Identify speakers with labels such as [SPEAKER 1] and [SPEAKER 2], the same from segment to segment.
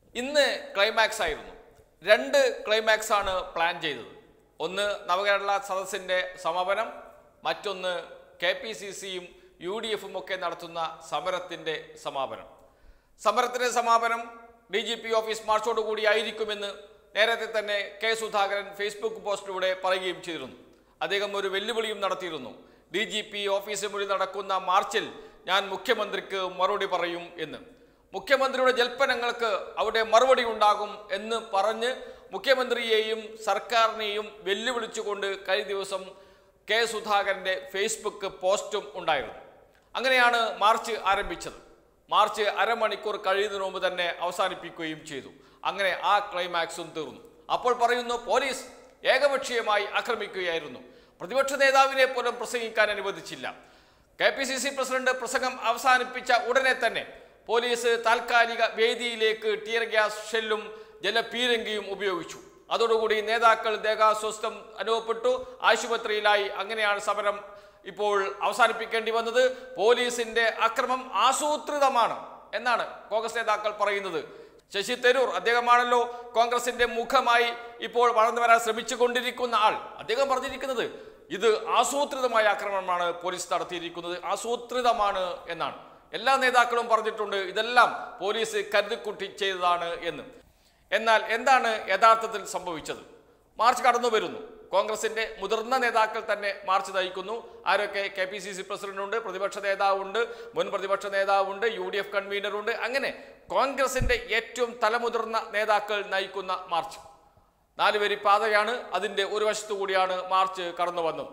[SPEAKER 1] ഇന്ന് ക്ലൈമാക്സ് ആയിരുന്നു. രണ്ട് ക്ലൈമാക്സ് ആണ് പ്ലാൻ ചെയ്തത്. ഒന്ന് നവകേരള സദസ്സിൻ്റെ സമാപനം, മറ്റൊന്ന് KPCCയും UDFും ഒക്കെ നടത്തുന്ന സമരത്തിൻ്റെ സമാപനം. സമരത്തിൻ്റെ സമാപനം DGP ഓഫീസ് മാർച്ചോടുകൂടി ആയിരിക്കുമെന്ന് നേരത്തെ തന്നെ K. സുധാകരൻ ഫേസ്ബുക്ക് പോസ്റ്റിലൂടെ പറയുകയും ചെയ്തിരുന്നു. അദ്ദേഹം ഒരു വെല്ലുവിളിയും നടത്തിയിരുന്നു. DGP ഓഫീസിന് മുന്നിൽ നടക്കുന്ന മാർച്ചിൽ ഞാൻ മുഖ്യമന്ത്രിക്ക് മറുപടി പറയും എന്ന്. മുഖ്യമന്ത്രിയുടെ ജൽപ്പനങ്ങൾക്ക് അവിടെ മറുപടി ഉണ്ടാകും എന്ന് പറഞ്ഞ് മുഖ്യമന്ത്രിയെയും സർക്കാരിനെയും വെല്ലുവിളിച്ചുകൊണ്ട് കഴിഞ്ഞ ദിവസം K. സുധാകരൻ്റെ ഫേസ്ബുക്ക് പോസ്റ്റും ഉണ്ടായിരുന്നു. അങ്ങനെയാണ് മാർച്ച് ആരംഭിച്ചത്. മാർച്ച് അരമണിക്കൂർ കഴിയുന്നതിന് മുമ്പ് തന്നെ അവസാനിപ്പിക്കുകയും ചെയ്തു. അങ്ങനെ ആ ക്ലൈമാക്സും തീർന്നു. അപ്പോൾ പറയുന്നു പോലീസ് ഏകപക്ഷീയമായി ആക്രമിക്കുകയായിരുന്നു. പ്രതിപക്ഷ നേതാവിനെ പോലും പ്രസംഗിക്കാൻ അനുവദിച്ചില്ല. KPCC പ്രസിഡന്റ് പ്രസംഗം അവസാനിപ്പിച്ച ഉടനെ തന്നെ പോലീസ് താൽക്കാലിക വേദിയിലേക്ക് ടിയർ ഗ്യാസ് ഷെല്ലും ജലപീരങ്കിയും ഉപയോഗിച്ചു. അതോടുകൂടി നേതാക്കൾ ദേഹാസ്വസ്ഥം അനുഭവപ്പെട്ടു, ആശുപത്രിയിലായി. അങ്ങനെയാണ് സമരം ഇപ്പോൾ അവസാനിപ്പിക്കേണ്ടി വന്നത്. പോലീസിന്റെ അക്രമം ആസൂത്രിതമാണ് എന്നാണ് കോൺഗ്രസ് നേതാക്കൾ പറയുന്നത്. ശശി തരൂർ, അദ്ദേഹമാണല്ലോ കോൺഗ്രസിന്റെ മുഖമായി ഇപ്പോൾ വളർന്നു വരാൻ ശ്രമിച്ചുകൊണ്ടിരിക്കുന്ന ആൾ. അദ്ദേഹം പറഞ്ഞിരിക്കുന്നത് ഇത് ആസൂത്രിതമായ ആക്രമണമാണ് പോലീസ് നടത്തിയിരിക്കുന്നത്, ആസൂത്രിതമാണ് എന്നാണ്. എല്ലാ നേതാക്കളും പറഞ്ഞിട്ടുണ്ട് ഇതെല്ലാം പോലീസ് കരുതിക്കുട്ടി ചെയ്തതാണ് എന്ന്. എന്നാൽ എന്താണ് യഥാർത്ഥത്തിൽ സംഭവിച്ചത്? മാർച്ച് കടന്നു വരുന്നു. കോൺഗ്രസിന്റെ മുതിർന്ന നേതാക്കൾ തന്നെ മാർച്ച് നയിക്കുന്നു. ആരൊക്കെ? KPCC പ്രസിഡന്റുണ്ട്, പ്രതിപക്ഷ നേതാവുണ്ട്, മുൻ പ്രതിപക്ഷ നേതാവുണ്ട്, UDF കൺവീനറുണ്ട്. അങ്ങനെ കോൺഗ്രസിന്റെ ഏറ്റവും തലമുതിർന്ന നേതാക്കൾ നയിക്കുന്ന മാർച്ച് 4 വരി പാതയാണ്. അതിൻ്റെ ഒരു വശത്തു കൂടിയാണ് മാർച്ച് കടന്നു വന്നത്.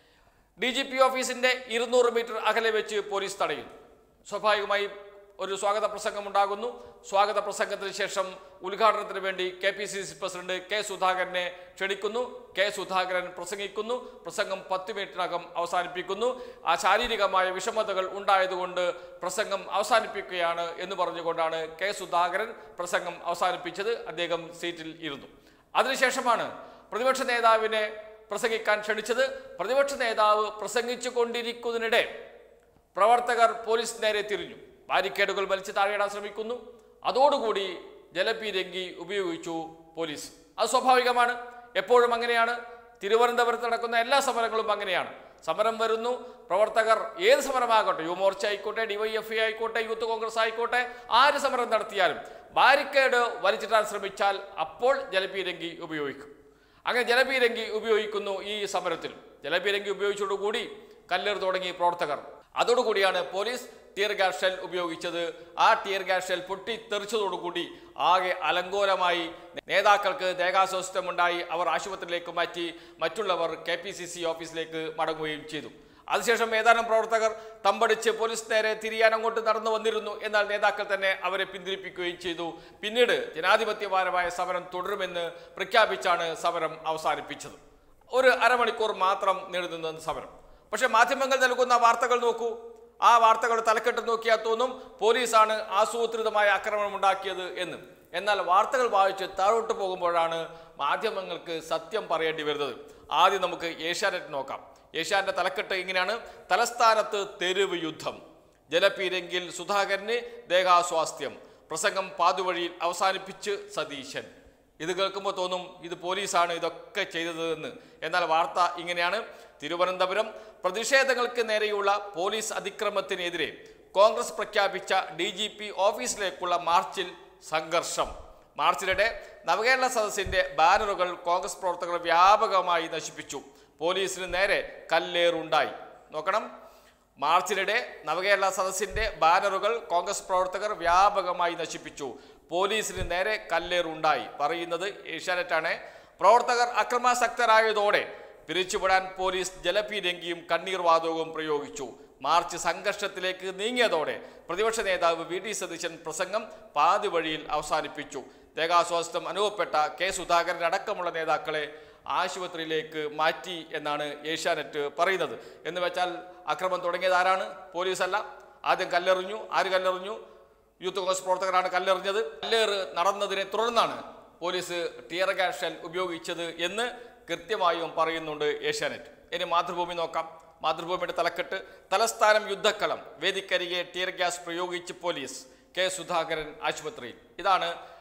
[SPEAKER 1] DGP ഓഫീസിന്റെ 200 മീറ്റർ അകലെ വെച്ച് പോലീസ് തടയുന്നു. സ്വാഭാവികമായി ഒരു സ്വാഗത പ്രസംഗം ഉണ്ടാകുന്നു. സ്വാഗത പ്രസംഗത്തിന് ശേഷം ഉദ്ഘാടനത്തിന് വേണ്ടി KPCC പ്രസിഡന്റ് K. സുധാകരനെ ക്ഷണിക്കുന്നു. K. സുധാകരൻ പ്രസംഗിക്കുന്നു. പ്രസംഗം 10 മിനിറ്റിനകം അവസാനിപ്പിക്കുന്നു. ആ ശാരീരികമായ വിഷമതകൾ ഉണ്ടായതുകൊണ്ട് പ്രസംഗം അവസാനിപ്പിക്കുകയാണ് എന്ന് പറഞ്ഞുകൊണ്ടാണ് K. സുധാകരൻ പ്രസംഗം അവസാനിപ്പിച്ചത്. അദ്ദേഹം സീറ്റിൽ ഇരുന്നു. അതിനുശേഷമാണ് പ്രതിപക്ഷ നേതാവിനെ പ്രസംഗിക്കാൻ ക്ഷണിച്ചത്. പ്രതിപക്ഷ നേതാവ് പ്രസംഗിച്ചു കൊണ്ടിരിക്കുന്നതിനിടെ പ്രവർത്തകർ പോലീസ് നേരെ തിരിഞ്ഞു. ബാരിക്കേഡുകൾ വലിച്ചു താഴെയിടാൻ ശ്രമിക്കുന്നു. അതോടുകൂടി ജലപീരങ്കി ഉപയോഗിച്ചു പോലീസ്. അത് സ്വാഭാവികമാണ്, എപ്പോഴും അങ്ങനെയാണ്. തിരുവനന്തപുരത്ത് നടക്കുന്ന എല്ലാ സമരങ്ങളും അങ്ങനെയാണ്. സമരം വരുന്നു, പ്രവർത്തകർ ഏത് സമരമാകട്ടെ, യുവമോർച്ച ആയിക്കോട്ടെ, DYFI ആയിക്കോട്ടെ, യൂത്ത് കോൺഗ്രസ് ആയിക്കോട്ടെ, ആര് സമരം നടത്തിയാലും ബാരിക്കേഡ് വലിച്ചിടാൻ ശ്രമിച്ചാൽ അപ്പോൾ ജലപീരങ്കി ഉപയോഗിക്കും. അങ്ങനെ ജലപീരങ്കി ഉപയോഗിക്കുന്നു ഈ സമരത്തിൽ. ജലപീരങ്കി ഉപയോഗിച്ചതോടുകൂടി കല്ലേറ് തുടങ്ങി പ്രവർത്തകർ. അതോടുകൂടിയാണ് പോലീസ് ടിയർ ഗ്യാസ് ഷെൽ ഉപയോഗിച്ചത്. ആ ടിയർ ഗ്യാസ് ഷെൽ പൊട്ടിത്തെറിച്ചതോടുകൂടി ആകെ അലങ്കോലമായി. നേതാക്കൾക്ക് ദേഹാസ്വാസ്ഥ്യമുണ്ടായി. അവർ ആശുപത്രിയിലേക്ക് മാറ്റി. മറ്റുള്ളവർ KPCC ഓഫീസിലേക്ക് മടങ്ങുകയും ചെയ്തു. അതിനുശേഷം ഏതാനും പ്രവർത്തകർ തമ്പടിച്ച് പോലീസ് നേരെ തിരിയാൻ അങ്ങോട്ട് നടന്നു വന്നിരുന്നു. എന്നാൽ നേതാക്കൾ തന്നെ അവരെ പിന്തിരിപ്പിക്കുകയും ചെയ്തു. പിന്നീട് ജനാധിപത്യപരമായ സമരം തുടരുമെന്ന് പ്രഖ്യാപിച്ചാണ് സമരം അവസാനിപ്പിച്ചത്. ഒരു അരമണിക്കൂർ മാത്രം നീണ്ടുനിന്ന സമരം. പക്ഷെ മാധ്യമങ്ങൾ നൽകുന്ന വാർത്തകൾ നോക്കൂ. ആ വാർത്തകൾ തലക്കെട്ട് നോക്കിയാൽ തോന്നും പോലീസാണ് ആസൂത്രിതമായ ആക്രമണം ഉണ്ടാക്കിയത് എന്ന്. എന്നാൽ വാർത്തകൾ വായിച്ച് താഴോട്ട് പോകുമ്പോഴാണ് മാധ്യമങ്ങൾക്ക് സത്യം പറയേണ്ടി വരുന്നത്. ആദ്യം നമുക്ക് ഏഷ്യാനെറ്റ് നോക്കാം. ഏഷ്യാനെറ്റ് തലക്കെട്ട് ഇങ്ങനെയാണ്: തലസ്ഥാനത്ത് തെരുവ് യുദ്ധം, ജലപീരങ്കിൽ സുധാകരന് ദേഹാസ്വാസ്ഥ്യം, പ്രസംഗം പാതുവഴിയിൽ അവസാനിപ്പിച്ച് സതീശൻ. ഇത് കേൾക്കുമ്പോൾ തോന്നും ഇത് പോലീസാണ് ഇതൊക്കെ ചെയ്തത് എന്ന്. എന്നാൽ വാർത്ത ഇങ്ങനെയാണ്: തിരുവനന്തപുരം പ്രതിഷേധങ്ങൾക്ക് നേരെയുള്ള പോലീസ് അതിക്രമത്തിനെതിരെ കോൺഗ്രസ് പ്രഖ്യാപിച്ച DGP ഓഫീസിലേക്കുള്ള മാർച്ചിൽ സംഘർഷം. മാർച്ചിനിടെ നവകേരള സദസ്സിന്റെ ബാനറുകൾ കോൺഗ്രസ് പ്രവർത്തകർ വ്യാപകമായി നശിപ്പിച്ചു. പോലീസിന് നേരെ കല്ലേറുണ്ടായി. നോക്കണം, മാർച്ചിനിടെ നവകേരള സദസ്സിന്റെ ബാനറുകൾ കോൺഗ്രസ് പ്രവർത്തകർ വ്യാപകമായി നശിപ്പിച്ചു. പോലീസിന് നേരെ കല്ലേറുണ്ടായി. പറയുന്നത് ഏഷ്യാനെറ്റാണ്. പ്രവർത്തകർ അക്രമാസക്തരായതോടെ പിരിച്ചുവിടാൻ പോലീസ് ജലപീരങ്കിയും കണ്ണീർ വാതകവും പ്രയോഗിച്ചു. മാർച്ച് സംഘർഷത്തിലേക്ക് നീങ്ങിയതോടെ പ്രതിപക്ഷ നേതാവ് VD സതീശൻ പ്രസംഗം പാതി വഴിയിൽ അവസാനിപ്പിച്ചു. ദേഹാസ്വാസ്ഥ്യം അനുഭവപ്പെട്ട K. സുധാകരൻ അടക്കമുള്ള നേതാക്കളെ ആശുപത്രിയിലേക്ക് മാറ്റി എന്നാണ് ഏഷ്യാനെറ്റ് പറയുന്നത്. എന്ന് വെച്ചാൽ അക്രമം തുടങ്ങിയത് ആരാണ്? പോലീസല്ല. ആദ്യം കല്ലെറിഞ്ഞു. ആര് കല്ലെറിഞ്ഞു? യൂത്ത് കോൺഗ്രസ് പ്രവർത്തകരാണ് കല്ലെറിഞ്ഞത്. കല്ലേറ് നടന്നതിനെ തുടർന്നാണ് പോലീസ് ടിയർ ഗ്യാസ് ഷെൽ ഉപയോഗിച്ചത് എന്ന് കൃത്യമായും പറയുന്നുണ്ട് ഏഷ്യാനെറ്റ്. ഇനി മാതൃഭൂമി നോക്കാം. മാതൃഭൂമിയുടെ തലക്കെട്ട്: തലസ്ഥാനം യുദ്ധക്കളം, വേദിക്കരികെ ടിയർ ഗ്യാസ് പ്രയോഗിച്ച് പോലീസ്, K. സുധാകരൻ ആശുപത്രിയിൽ. ഇതാണ്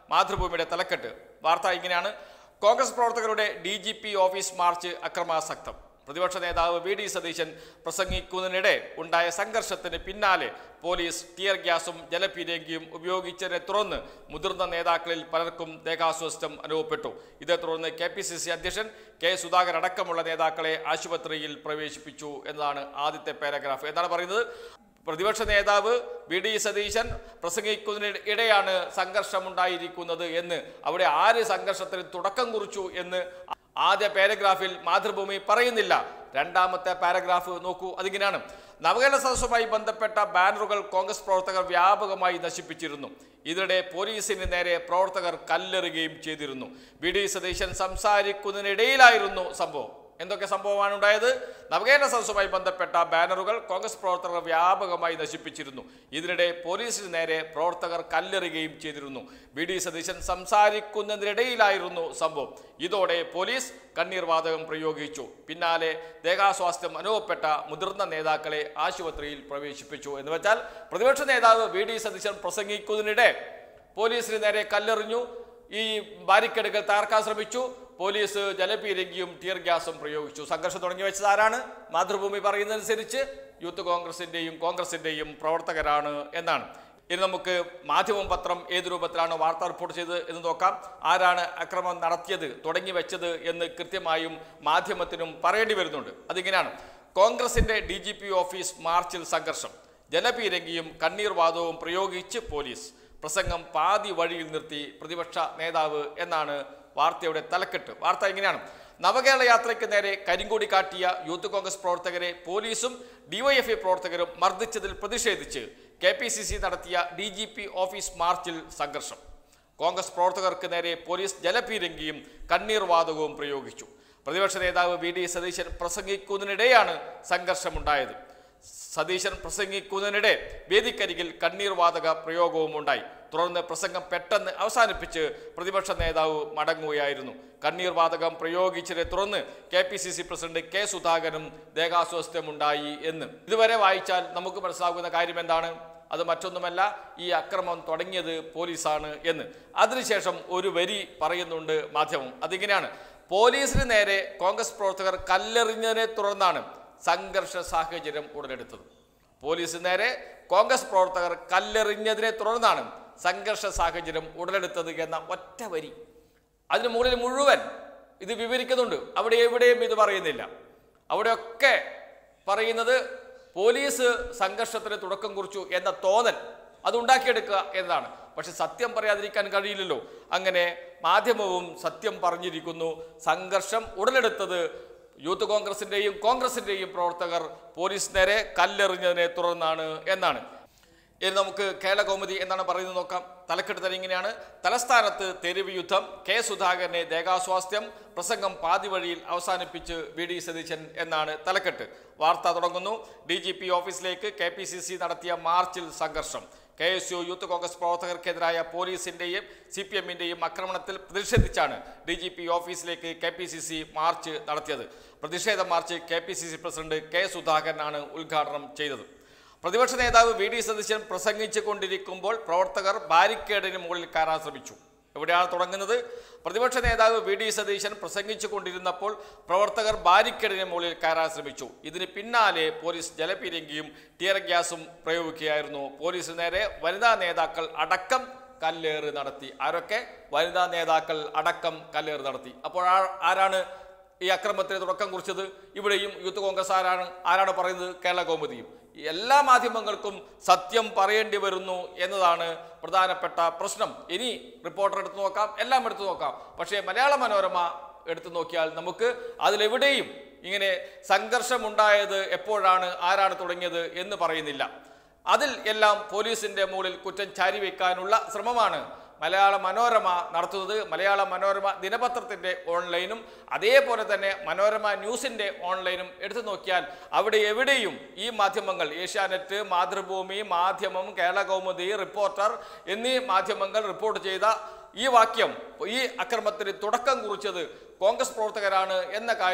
[SPEAKER 1] മാതൃഭൂമിയുടെ തലക്കെട്ട്. വാർത്ത ഇങ്ങനെയാണ്: കോൺഗ്രസ് പ്രവർത്തകരുടെ DGP ഓഫീസ് മാർച്ച് അക്രമാസക്തം. പ്രതിപക്ഷ നേതാവ് VD സതീശൻ പ്രസംഗിക്കുന്നതിനിടെ ഉണ്ടായ സംഘർഷത്തിന് പിന്നാലെ പോലീസ് ടിയർ ഗ്യാസും ജലപീരങ്കിയും ഉപയോഗിച്ചതിനെ തുടർന്ന് മുതിർന്ന നേതാക്കളിൽ പലർക്കും ദേഹാസ്വാസ്ഥ്യം അനുഭവപ്പെട്ടു. ഇതേ തുടർന്ന് KPCC അധ്യക്ഷൻ K. സുധാകരൻ അടക്കമുള്ള നേതാക്കളെ ആശുപത്രിയിൽ പ്രവേശിപ്പിച്ചു എന്നതാണ് ആദ്യത്തെ പാരഗ്രാഫ്. എന്താണ് പറയുന്നത്? പ്രതിപക്ഷ നേതാവ് VD സതീശൻ പ്രസംഗിക്കുന്നതിനിടെയാണ് സംഘർഷമുണ്ടായിരിക്കുന്നത് എന്ന്, അവിടെ ആര് സംഘർഷത്തിന് തുടക്കം കുറിച്ചു എന്ന് ആദ്യ പാരഗ്രാഫിൽ മാതൃഭൂമി പറയുന്നില്ല. രണ്ടാമത്തെ പാരഗ്രാഫ് നോക്കൂ, അതിങ്ങനെയാണ്: നവകേരള സദസ്സുമായി ബന്ധപ്പെട്ട ബാനറുകൾ കോൺഗ്രസ് പ്രവർത്തകർ വ്യാപകമായി നശിപ്പിച്ചിരുന്നു. ഇതിനിടെ പോലീസിന് നേരെ പ്രവർത്തകർ കല്ലെറിയുകയും ചെയ്തിരുന്നു. VD സതീശൻ സംസാരിക്കുന്നതിനിടയിലായിരുന്നു സംഭവം. എന്തൊക്കെ സംഭവമാണ് ഉണ്ടായത്? നവകേരള സദസ്സുമായി ബന്ധപ്പെട്ട ബാനറുകൾ കോൺഗ്രസ് പ്രവർത്തകർ വ്യാപകമായി നശിപ്പിച്ചിരുന്നു. ഇതിനിടെ പോലീസിന് നേരെ പ്രവർത്തകർ കല്ലെറിയുകയും ചെയ്തിരുന്നു. VD സതീശൻ സംസാരിക്കുന്നതിനിടയിലായിരുന്നു സംഭവം. ഇതോടെ പോലീസ് കണ്ണീർ വാതകം പ്രയോഗിച്ചു. പിന്നാലെ ദേഹാസ്വാസ്ഥ്യം അനുഭവപ്പെട്ട മുതിർന്ന നേതാക്കളെ ആശുപത്രിയിൽ പ്രവേശിപ്പിച്ചു. എന്ന് വെച്ചാൽ പ്രതിപക്ഷ നേതാവ് VD സതീശൻ പ്രസംഗിക്കുന്നതിനിടെ പോലീസിന് നേരെ കല്ലെറിഞ്ഞു, ഈ ബാരിക്കേഡുകൾ തകർക്കാൻ ശ്രമിച്ചു, പോലീസ് ജലപീരങ്കിയും ടിയർ ഗ്യാസും പ്രയോഗിച്ചു. സംഘർഷം തുടങ്ങി വെച്ചത് ആരാണ്? മാതൃഭൂമി പറയുന്നതനുസരിച്ച് യൂത്ത് കോൺഗ്രസിന്റെയും പ്രവർത്തകരാണ് എന്നാണ്. ഇനി നമുക്ക് മാധ്യമം പത്രം ഏത് രൂപത്തിലാണ് വാർത്ത റിപ്പോർട്ട് ചെയ്തത് എന്ന് നോക്കാം. ആരാണ് അക്രമം നടത്തിയത്, തുടങ്ങി വെച്ചത് എന്ന് കൃത്യമായും മാധ്യമത്തിനും പറയേണ്ടി വരുന്നുണ്ട്. അതിങ്ങനെയാണ്: കോൺഗ്രസിന്റെ DGP ഓഫീസ് മാർച്ചിൽ സംഘർഷം, ജലപീരങ്കിയും കണ്ണീർ വാതകവും പ്രയോഗിച്ച് പോലീസ്, പ്രസംഗം പാതി വഴിയിൽ നിർത്തി പ്രതിപക്ഷ നേതാവ് എന്നാണ് വാർത്തയുടെ തലക്കെട്ട്. വാർത്ത ഇങ്ങനെയാണ്: നവകേരള യാത്രയ്ക്ക് നേരെ കരിങ്കൊടി കാട്ടിയ യൂത്ത് കോൺഗ്രസ് പ്രവർത്തകരെ പോലീസും DYFI പ്രവർത്തകരും മർദ്ദിച്ചതിൽ പ്രതിഷേധിച്ച് KPCC നടത്തിയ DGP ഓഫീസ് മാർച്ചിൽ സംഘർഷം. കോൺഗ്രസ് പ്രവർത്തകർക്ക് നേരെ പോലീസ് ജലപീരങ്കിയും കണ്ണീർ വാതകവും പ്രയോഗിച്ചു. പ്രതിപക്ഷ നേതാവ് VD സതീശൻ പ്രസംഗിക്കുന്നതിനിടെയാണ് സംഘർഷമുണ്ടായത്. സതീശൻ പ്രസംഗിക്കുന്നതിനിടെ വേദിക്കരികിൽ കണ്ണീർ വാതക പ്രയോഗവും ഉണ്ടായി. തുടർന്ന് പ്രസംഗം പെട്ടെന്ന് അവസാനിപ്പിച്ച് പ്രതിപക്ഷ നേതാവ് മടങ്ങുകയായിരുന്നു. കണ്ണീർ വാതകം പ്രയോഗിച്ചതിനെ തുടർന്ന് KPCC പ്രസിഡന്റ് K. സുധാകരനും ദേഹാസ്വാസ്ഥ്യമുണ്ടായി എന്ന് ഇതുവരെ വായിച്ചാൽ നമുക്ക് മനസ്സിലാകുന്ന കാര്യം എന്താണ്? അത് മറ്റൊന്നുമല്ല, ഈ അക്രമം തുടങ്ങിയത് പോലീസാണ് എന്ന്. അതിനുശേഷം ഒരു വരി പറയുന്നുണ്ട് മാധ്യമം. അതിങ്ങനെയാണ്: പോലീസിന് നേരെ കോൺഗ്രസ് പ്രവർത്തകർ കല്ലെറിഞ്ഞതിനെ തുടർന്നാണ് സംഘർഷ സാഹചര്യം ഉടലെടുത്തത്. പോലീസിന് നേരെ കോൺഗ്രസ് പ്രവർത്തകർ കല്ലെറിഞ്ഞതിനെ തുടർന്നാണ് സംഘർഷ സാഹചര്യം ഉടലെടുത്തത് എന്ന ഒറ്റ വരി, അതിന് മുകളിൽ മുഴുവൻ ഇത് വിവരിക്കുന്നുണ്ട്. അവിടെ എവിടെയും ഇത് പറയുന്നില്ല. അവിടെയൊക്കെ പറയുന്നത് പോലീസ് സംഘർഷത്തിന് തുടക്കം കുറിച്ചു എന്ന തോന്നൽ അതുണ്ടാക്കിയെടുക്കുക എന്നതാണ്. പക്ഷെ സത്യം പറയാതിരിക്കാൻ കഴിയില്ലല്ലോ. അങ്ങനെ മാധ്യമവും സത്യം പറഞ്ഞിരിക്കുന്നു. സംഘർഷം ഉടലെടുത്തത് യൂത്ത് കോൺഗ്രസിന്റെയും പ്രവർത്തകർ പോലീസ് നേരെ കല്ലെറിഞ്ഞതിനെ തുടർന്നാണ് എന്നാണ്. ഇനി നമുക്ക് കേരള കൗമുദി എന്താണ് പറയുന്നത് നോക്കാം. തലക്കെട്ട് തന്നെ ഇങ്ങനെയാണ്: തലസ്ഥാനത്ത് തെരുവ് യുദ്ധം, K. സുധാകരനെ ദേഹാസ്വാസ്ഥ്യം, പ്രസംഗം പാതി വഴിയിൽ അവസാനിപ്പിച്ച് VD സതീശൻ എന്നാണ് തലക്കെട്ട്. വാർത്ത തുടങ്ങുന്നു: DGP ഓഫീസിലേക്ക് KPCC നടത്തിയ മാർച്ചിൽ സംഘർഷം. KSU യൂത്ത് കോൺഗ്രസ് പ്രവർത്തകർക്കെതിരായ പോലീസിന്റെയും CPMന്റെയും ആക്രമണത്തിൽ പ്രതിഷേധിച്ചാണ് DGP ഓഫീസിലേക്ക് KPCC മാർച്ച് നടത്തിയത്. പ്രതിഷേധ മാർച്ച് KPCC പ്രസിഡന്റ് K. സുധാകരനാണ് ഉദ്ഘാടനം ചെയ്തത്. പ്രതിപക്ഷ നേതാവ് VD സതീശൻ പ്രസംഗിച്ചു കൊണ്ടിരിക്കുമ്പോൾ പ്രവർത്തകർ ബാരിക്കേഡിന് മുകളിൽ കയറാൻ ശ്രമിച്ചു. എവിടെയാണ് തുടങ്ങുന്നത്? പ്രതിപക്ഷ നേതാവ് VD സതീശൻ പ്രസംഗിച്ചു കൊണ്ടിരുന്നപ്പോൾ പ്രവർത്തകർ ബാരിക്കേഡിന് മുകളിൽ കയറാൻ ശ്രമിച്ചു. ഇതിന് പിന്നാലെ പോലീസ് ജലപീരങ്കിയും ടിയർ ഗ്യാസും പ്രയോഗിക്കുകയായിരുന്നു. പോലീസിന് നേരെ വനിതാ നേതാക്കൾ അടക്കം കല്ലേറ് നടത്തി. ആരൊക്കെ? വനിതാ നേതാക്കൾ അടക്കം കല്ലേറ് നടത്തി. അപ്പോൾ ആരാണ് ഈ അക്രമത്തിന് തുടക്കം കുറിച്ചത്? ഇവിടെയും യൂത്ത് കോൺഗ്രസ് ആരാണ് പറയുന്നത്? കേരള കൗമുദിയും. എല്ലാ മാധ്യമങ്ങൾക്കും സത്യം പറയേണ്ടി വരുന്നു എന്നതാണ് പ്രധാനപ്പെട്ട പ്രശ്നം. ഇനി റിപ്പോർട്ടർ എടുത്തു നോക്കാം, എല്ലാം എടുത്തു നോക്കാം. പക്ഷേ മലയാള മനോരമ എടുത്തു നോക്കിയാൽ നമുക്ക് അതിലെവിടെയും ഇങ്ങനെ സംഘർഷമുണ്ടായത് എപ്പോഴാണ്, ആരാണ് തുടങ്ങിയത് എന്ന് പറയുന്നില്ല. അതിൽ എല്ലാം പോലീസിന്റെ മുകളിൽ കുറ്റം ചാരിവെക്കാനുള്ള ശ്രമമാണ് മലയാള മനോരമ നടത്തുന്നത്. മലയാള മനോരമ ദിനപത്രത്തിന്റെ ഓൺലൈനും അതേപോലെ തന്നെ മനോരമ ന്യൂസിന്റെ ഓൺലൈനും എടുത്തു നോക്കിയാൽ അവിടെ എവിടെയും ഈ മാധ്യമങ്ങൾ, ഏഷ്യാനെറ്റ്, മാതൃഭൂമി, മാധ്യമം, കേരള കൗമുദി, റിപ്പോർട്ടർ എന്നീ മാധ്യമങ്ങൾ റിപ്പോർട്ട് ചെയ്ത ഈ വാക്യം, ഈ അക്രമത്തിന് തുടക്കം കുറിച്ചത് കോൺഗ്രസ് പ്രവർത്തകരാണ് എന്ന കാര്യം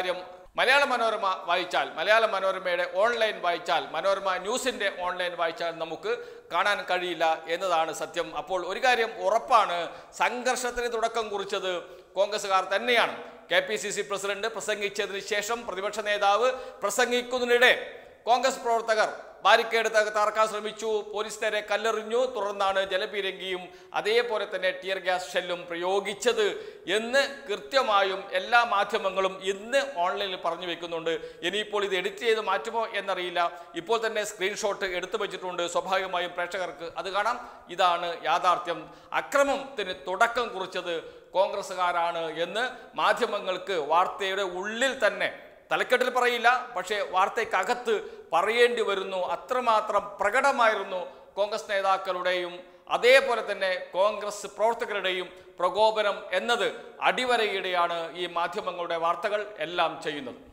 [SPEAKER 1] മലയാള മനോരമ വായിച്ചാൽ, മലയാള മനോരമയുടെ ഓൺലൈൻ വായിച്ചാൽ, മനോരമ ന്യൂസിൻ്റെ ഓൺലൈൻ വായിച്ചാൽ നമുക്ക് കാണാൻ കഴിയില്ല എന്നതാണ് സത്യം. അപ്പോൾ ഒരു കാര്യം ഉറപ്പാണ്, സംഘർഷത്തിന് തുടക്കം കുറിച്ചത് കോൺഗ്രസ്സുകാർ തന്നെയാണ്. KPCC പ്രസിഡന്റ് പ്രസംഗിച്ചതിന് ശേഷം പ്രതിപക്ഷ നേതാവ് പ്രസംഗിക്കുന്നതിനിടെ കോൺഗ്രസ് പ്രവർത്തകർ ബാരിക്കേഡ് തകർക്കാൻ ശ്രമിച്ചു, പോലീസ് നേരെ കല്ലെറിഞ്ഞു, തുടർന്നാണ് ജലപീരങ്കിയും അതേപോലെ തന്നെ ടിയർ ഗ്യാസ് ഷെല്ലും പ്രയോഗിച്ചത് എന്ന് കൃത്യമായും എല്ലാ മാധ്യമങ്ങളും ഇന്ന് ഓൺലൈനിൽ പറഞ്ഞു വെക്കുന്നുണ്ട്. ഇനിയിപ്പോൾ ഇത് എഡിറ്റ് ചെയ്ത് മാറ്റുമോ എന്നറിയില്ല. ഇപ്പോൾ തന്നെ സ്ക്രീൻഷോട്ട് എടുത്തു വെച്ചിട്ടുണ്ട്. സ്വാഭാവികമായും പ്രേക്ഷകർക്ക് അത് കാണാം. ഇതാണ് യാഥാർത്ഥ്യം. അക്രമത്തിന് തുടക്കം കുറിച്ചത് കോൺഗ്രസ്സുകാരാണ് എന്ന് മാധ്യമങ്ങൾക്ക് വാർത്തയുടെ ഉള്ളിൽ തന്നെ, തലക്കെട്ടിൽ പറയില്ല, പക്ഷേ വാർത്തയ്ക്കകത്ത് പറയേണ്ടി വരുന്നു. അത്രമാത്രം പ്രകടമായിരുന്നു കോൺഗ്രസ് നേതാക്കളുടെയും അതേപോലെ തന്നെ കോൺഗ്രസ് പ്രവർത്തകരുടെയും പ്രകോപനം എന്നത് അടിവരയിടെയാണ് ഈ മാധ്യമങ്ങളുടെ വാർത്തകൾ എല്ലാം ചെയ്യുന്നത്.